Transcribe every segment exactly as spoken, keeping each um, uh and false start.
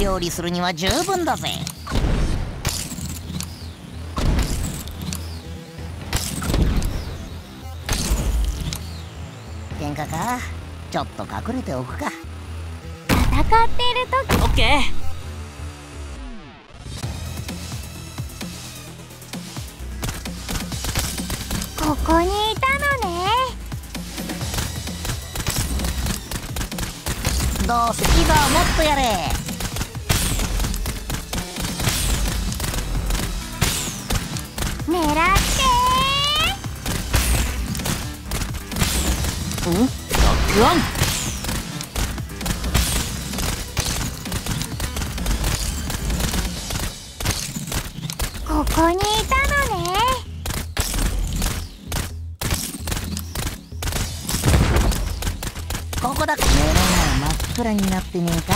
料理するには十分だぜ。喧嘩か。ちょっと隠れておくか。 戦っている時。 オッケー。 ここにいたのね。 どうせキザはもっとやれ。 狙ってー。ん？ロックオン。 ここにいたのね。 ここだ。目の前真っ暗になってねえか。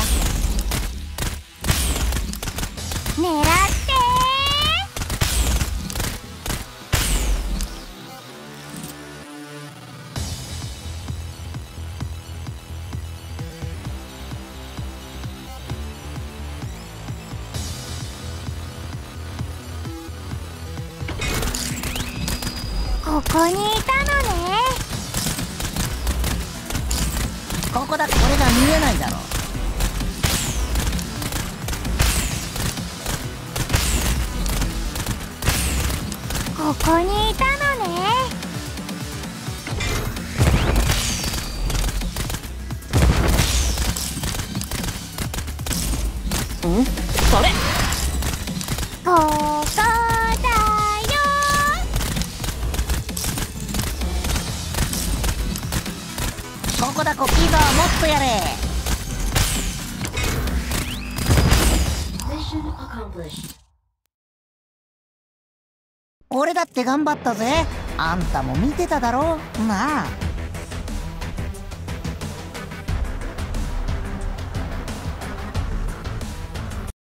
狙ってここにいたのね。 ここだ。これが見えないだろ。 ここにいたのね。 ん？それ。 ここだよ。 ここだ。こキザはもっとやれ。俺だって頑張ったぜ。あんたも見てただろ。なあ。